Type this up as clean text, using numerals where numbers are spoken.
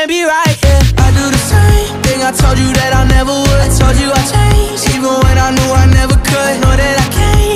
can't be right, yeah. I do the same thing I told you that I never would. I told you I changed, even when I knew I never could. Know that I can't